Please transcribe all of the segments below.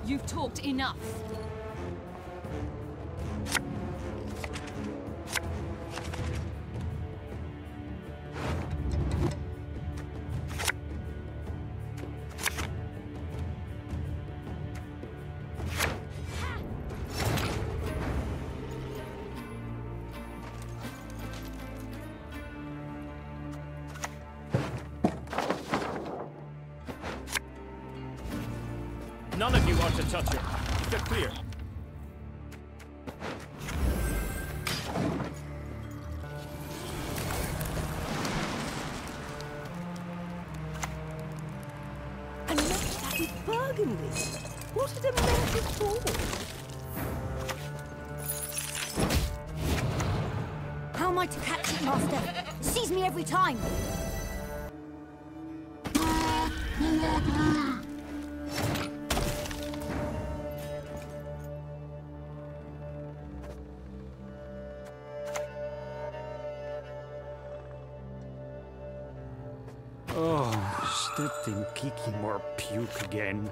You've talked enough. None of you are to touch her. Get clear. And match that with burgundy. What a demented thought. How am I to catch it, Master? Sees me every time. Oh, is that thing kicking more puke again?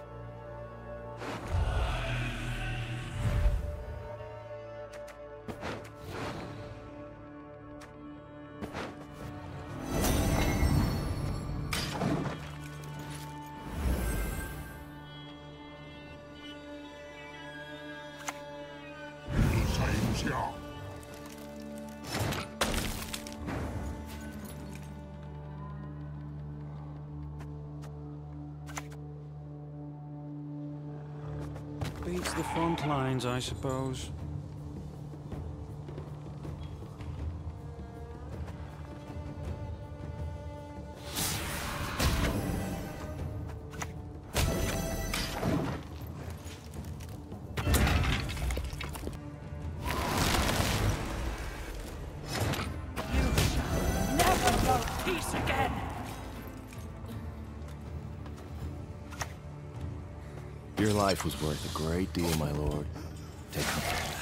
Beats the front lines, I suppose. Your life was worth a great deal, my lord. Take comfort in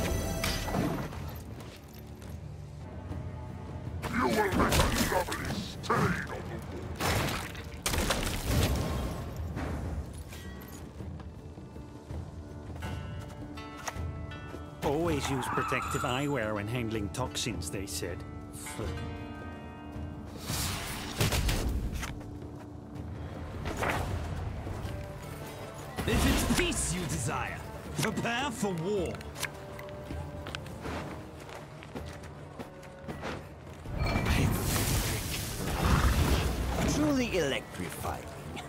that. You will make a lovely stain on the wall. Always use protective eyewear when handling toxins, they said. If it's peace you desire, prepare for war. Truly electrifying.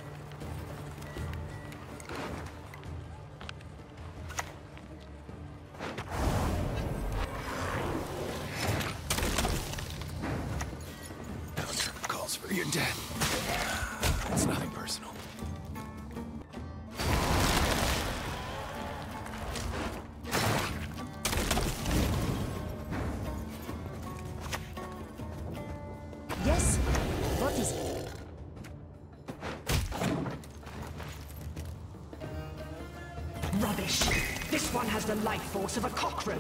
Elder calls for your death. It's nothing personal. Yes? What is it? Rubbish. This one has the life force of a cockroach.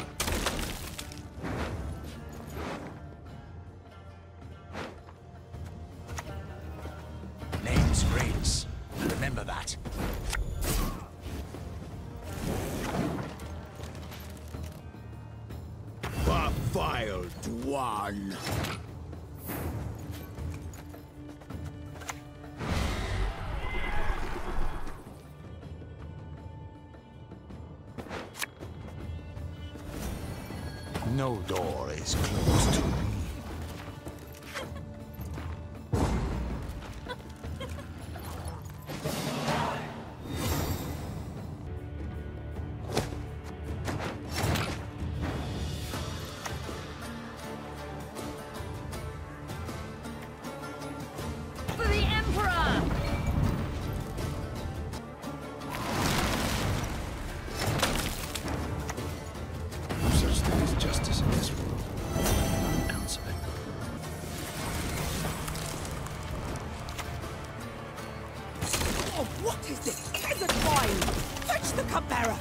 Name's Rience. Remember that. Defiled one. No door is closed to me. For the Emperor! Such thing as justice in this world. Not an ounce of it. Oh, what is this peasant wine? Fetch the cupbearer!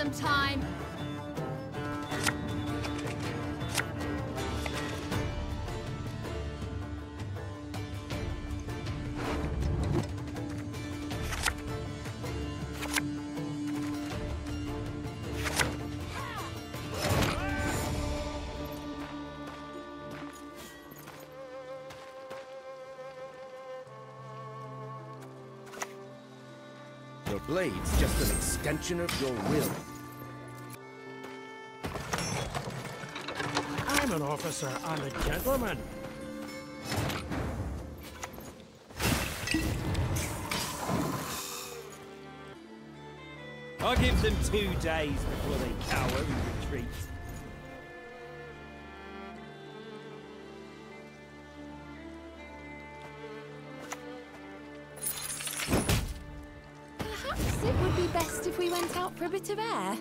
them time. Your blade's just an extension of your will. I'm an officer and a gentleman. I'll give them 2 days before they cower and retreat. Perhaps it would be best if we went out for a bit of air.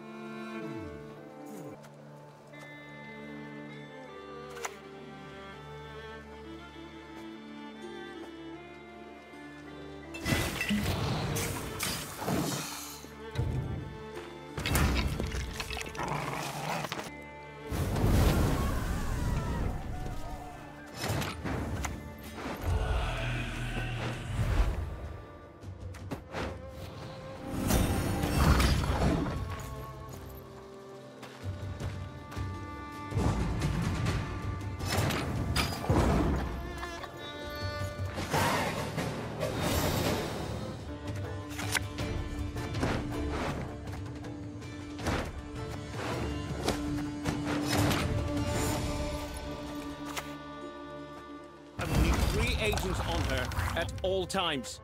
Agents on her at all times.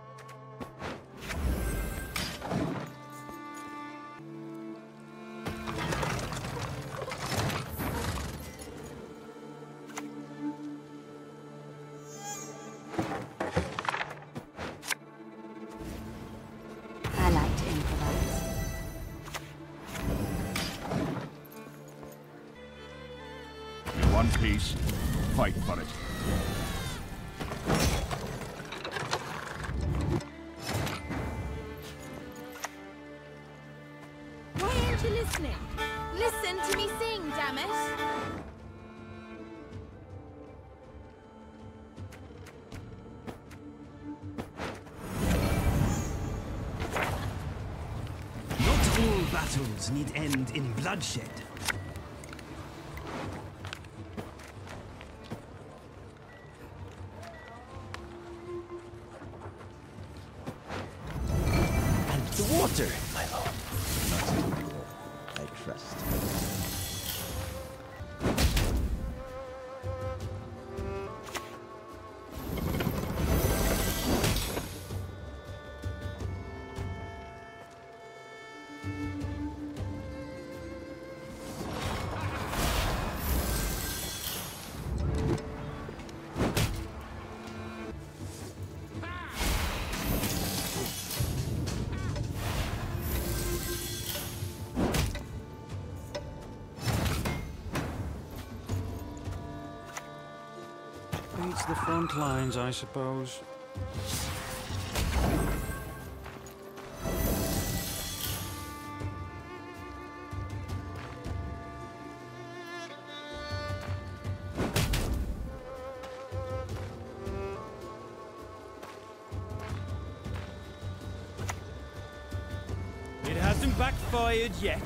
I like to improvise. In one piece, fight for it. Listening. Listen to me sing, damn it! Not all battles need end in bloodshed. And the water, my lord. I trust. Beats the front lines, I suppose. It hasn't backfired yet.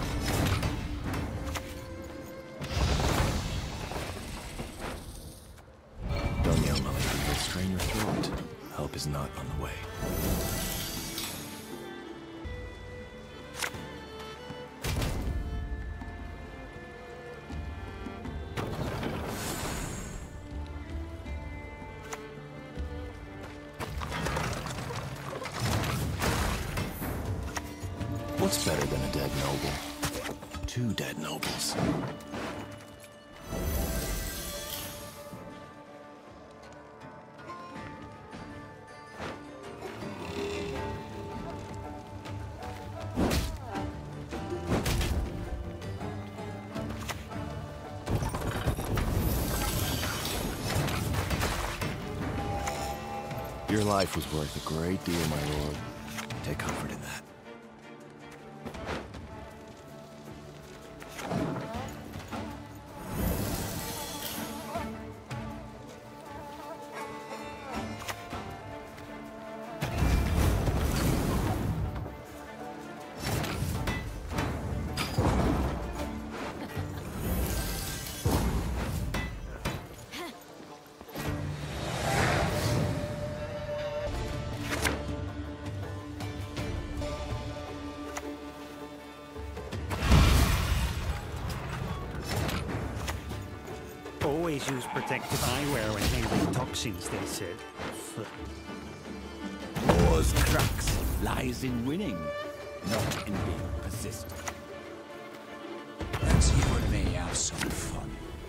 Don't yell, Mother. You'll strain your throat. Help is not on the way. What's better than a dead noble? 2 dead nobles. Your life was worth a great deal, my lord. Take comfort in that. Always use protective eyewear when handling toxins, they said. War's crux lies in winning, not in being persistent. Let's you and me have some fun.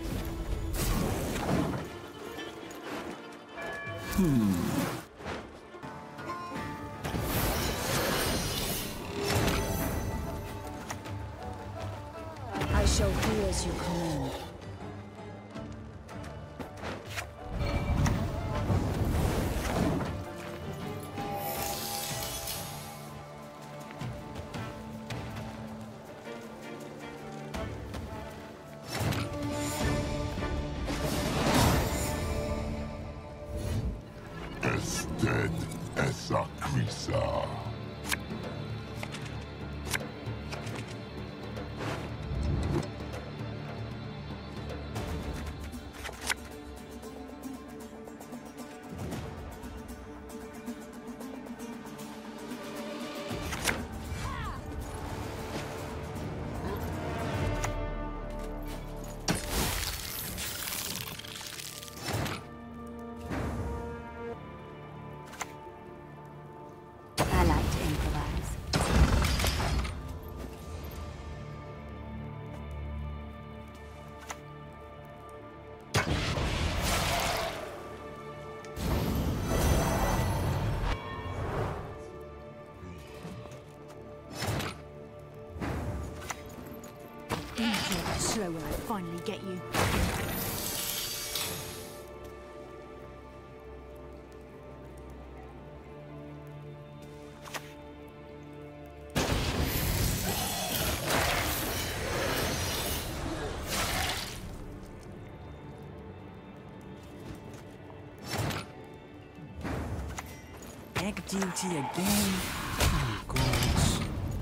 I shall do as you command. Dead essa crisa. I like to improvise. Slow when I finally get you. Egg duty again. Oh, gods.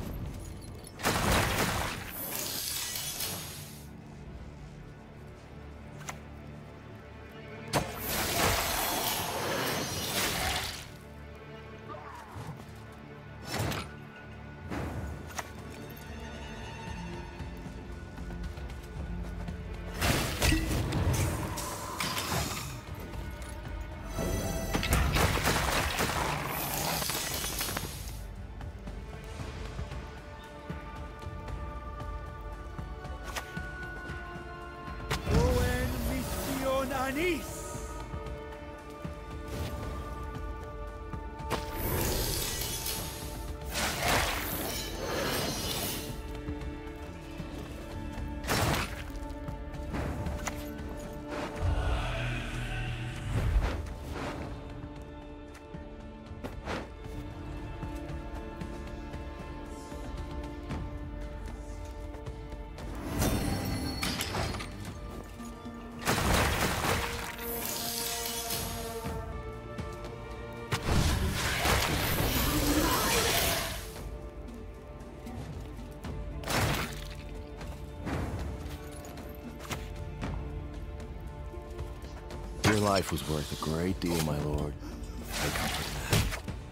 Your life was worth a great deal, my lord. Take comfort in that.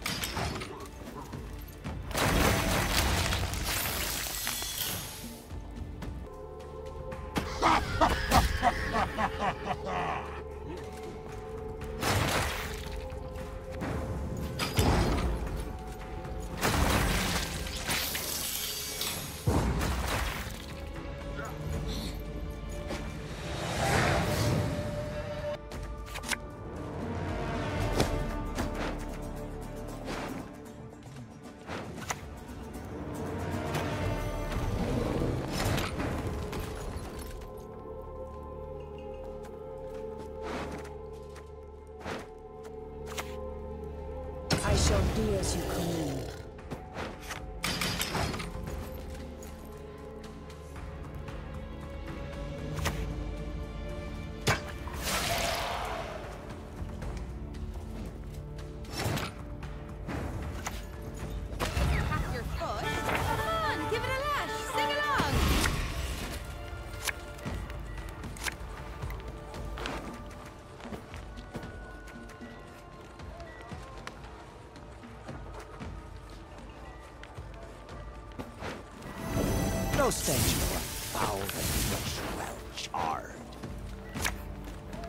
I shall do as you command. Tap your foot. Come on, give it a lash. Sing along. No stench more foul than flesh well charred.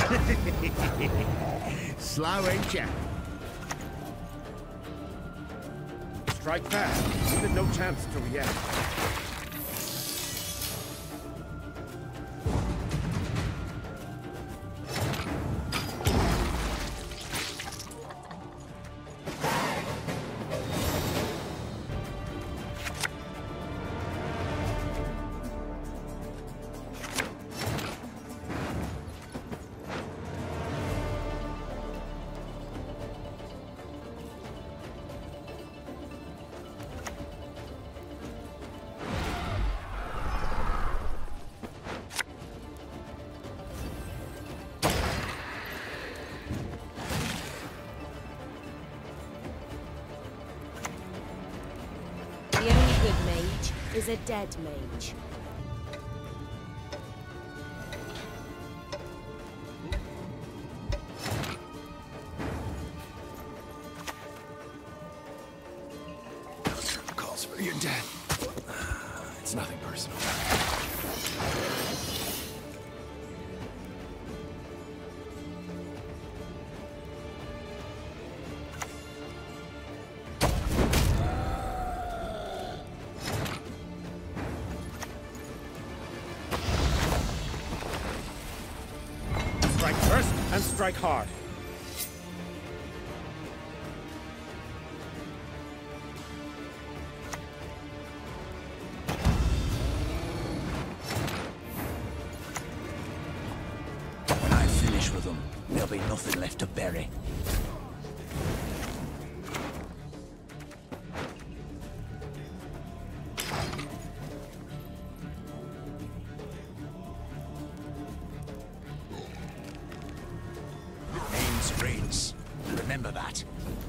Slow, ain't ya? Strike fast. Give it no chance to react. The only good mage is a dead mage. Calls for your dead. It's nothing personal. Strike first and strike hard. When I finish with them, there'll be nothing left to bury. Name's Rience. Remember that.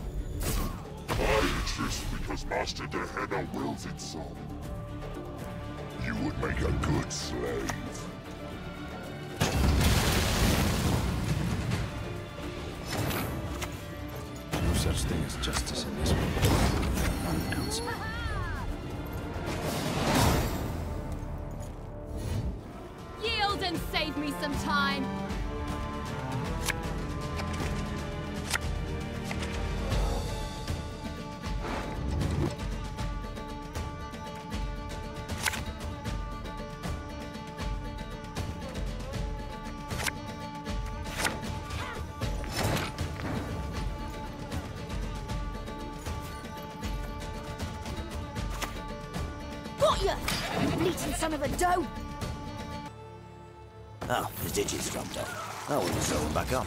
I exist because Master Gehenna wills it so. You would make a good slave. No such thing as justice in this world. Not an ounce of it. Yield and save me some time. Got ya! Bleating son of a doe! Oh, his digits dropped off. Oh, we'll throw him back up.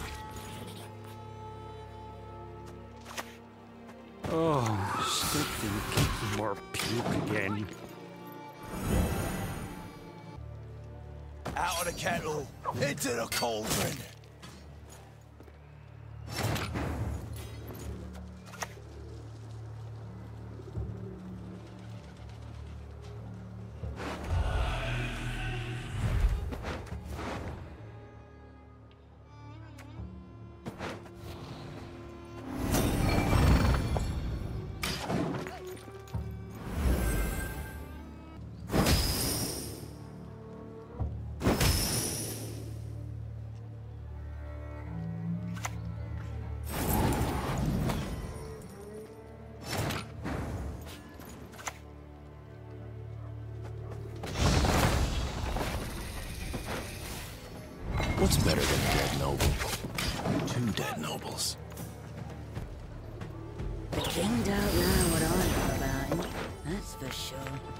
Oh, stick and kick more puke again. Out of the kettle, into the cauldron. What's better than a dead noble? 2 dead nobles. The king don't know what I know about him, that's for sure.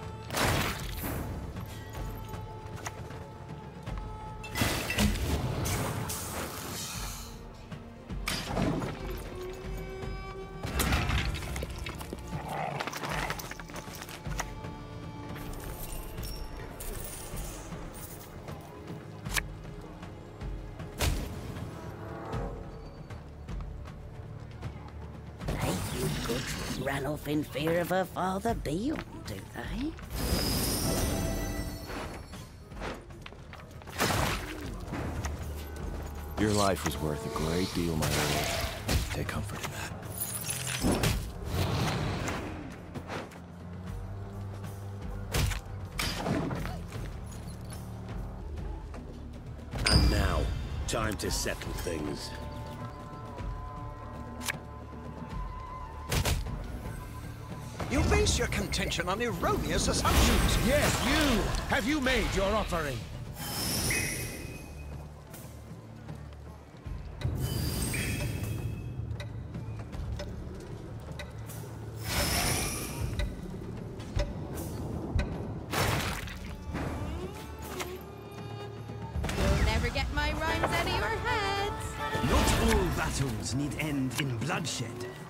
Ran off in fear of her father beyond, do they? Your life was worth a great deal, my lord. Take comfort in that. And now, Time to settle things. You base your contention on erroneous assumptions. Yes, you! Have you made your offering? You'll never get my rhymes out of your heads. Not all battles need end in bloodshed.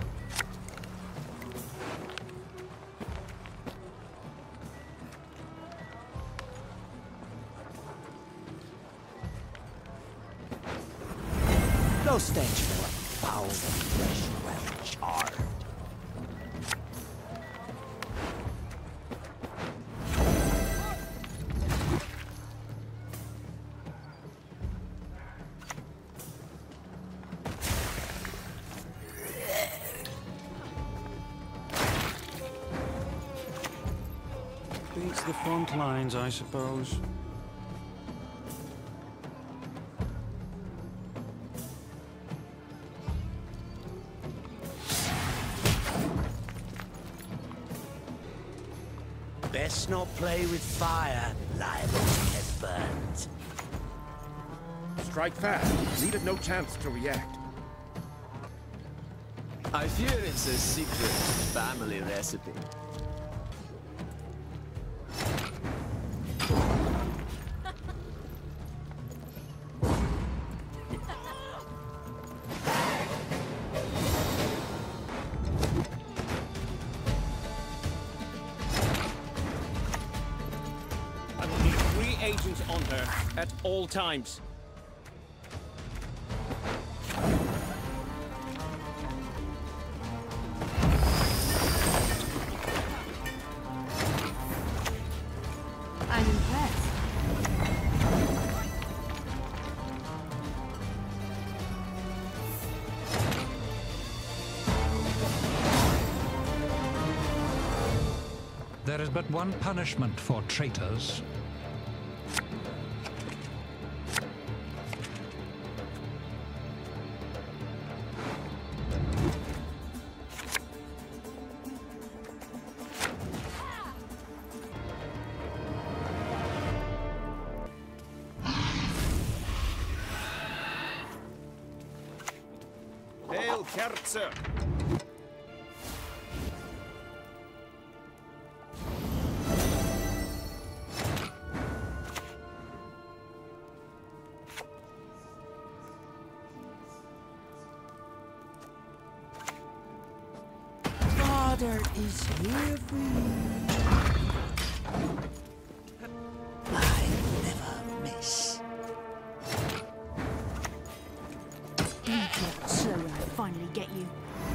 No stench more foul than flesh well charred. Beats the front lines, I suppose. Best not play with fire, liable to get burnt. Strike fast. Leave it no chance to react. I fear it's a secret family recipe. I will need 3 agents on her at all times. I'm impressed. There is but one punishment for traitors. Hail Kerzer! Father is here for you. I never miss. So I finally get you.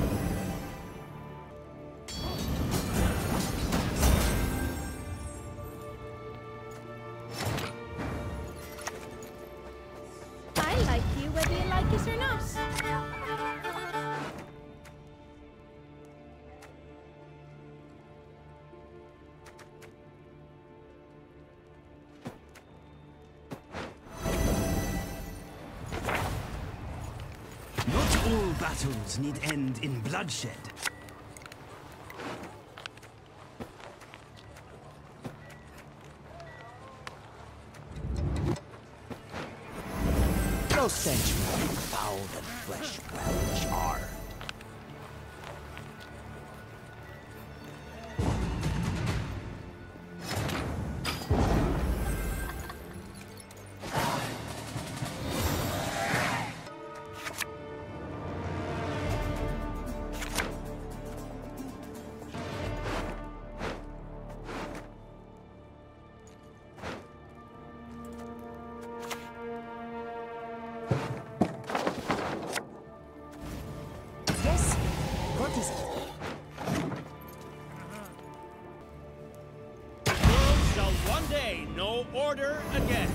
I like you whether you like us or not. Not all battles need end in bloodshed. No stench more foul than flesh well charred. Yes? What is it? Cove shall one day know order again.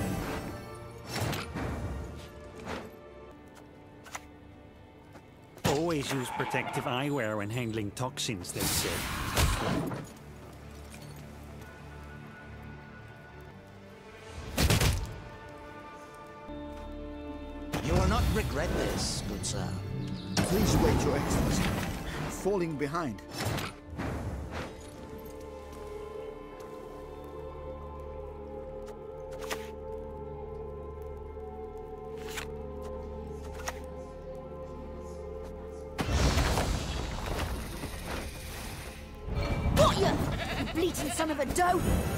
Always use protective eyewear when handling toxins, they say. You will not regret this, good sir. Please wait, Your Excellency. Falling behind. Got you! You bleating son of a doe!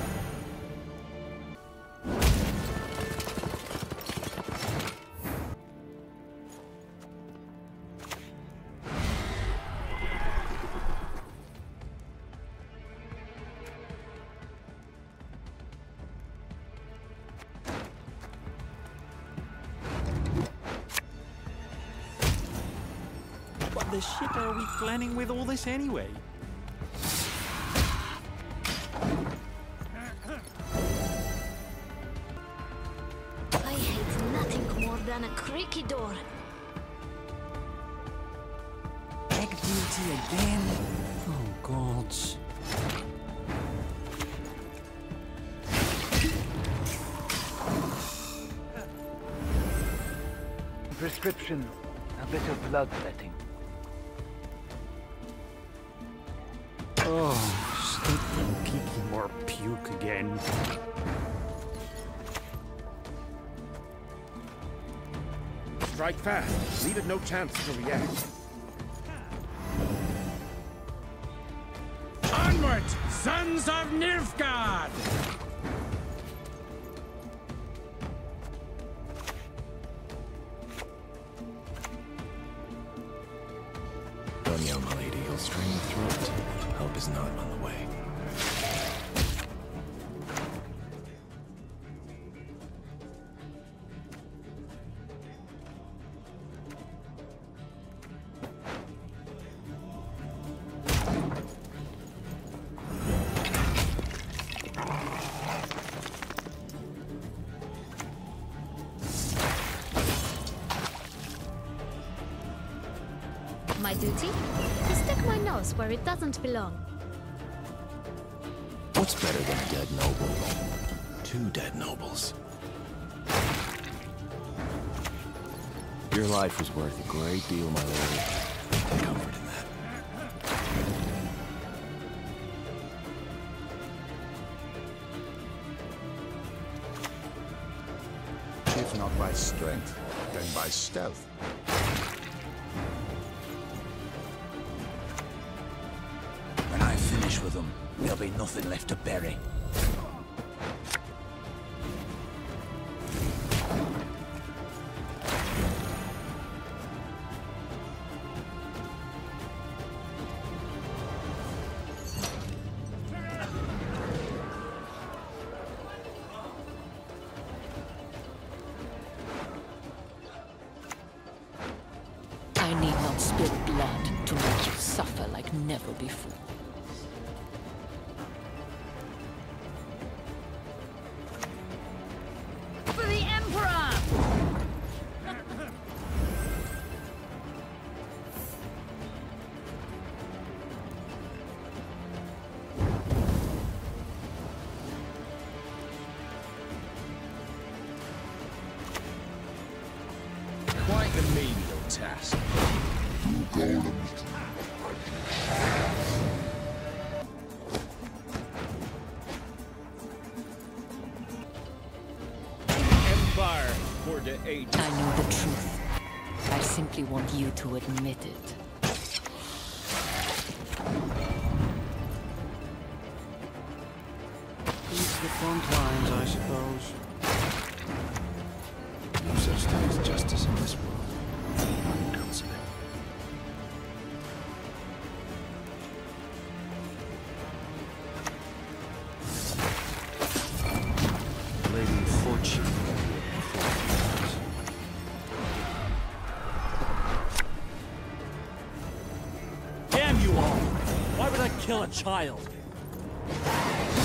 What the shit are we planning with all this anyway? I hate nothing more than a creaky door. Egg duty again? Oh, gods. Prescription. A bit of bloodletting. Oh, stop them kicking more puke again. Strike fast. Leave it no chance to react. Onward, sons of Nilfgaard! Don't yell, my lady. You'll strain your throat. Help is not on the way. My duty? To stick my nose where it doesn't belong. What's better than a dead noble? Two dead nobles. Your life was worth a great deal, my lady. Take comfort in that. If not by strength, then by stealth. When I finish with them, there'll be nothing left to bury. I need not spill blood to make you suffer like never before. For the Emperor! Quite a menial task. Empire for the age. I know the truth. I simply want you to admit it. It's the front lines, I suppose. No such thing as justice in this world. Unconsidered. Lady Fortune. Damn you all! Why would I kill a child?